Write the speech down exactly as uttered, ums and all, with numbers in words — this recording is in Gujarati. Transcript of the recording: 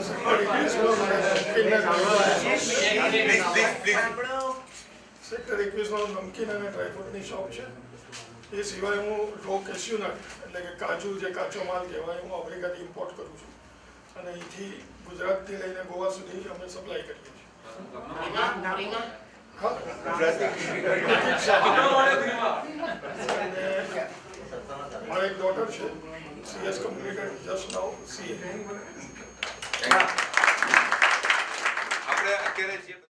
સેક્ટર એકવીસમાં નમકીન અને ડ્રાયફ્રૂટની શોપ છે. એ સિવાય હું રો કેશ્યુનટ એટલે કે કાજુ જે કાચો માલ કહેવાય હું આફ્રિકાથી ઇમ્પોર્ટ કરું છું અને અહીંથી ગુજરાતથી લઈને ગોવા સુધી અમે સપ્લાય કરીએ છીએ. મારા એક ડોટર છે, she has completed just now C A. આપણે અત્યારે જે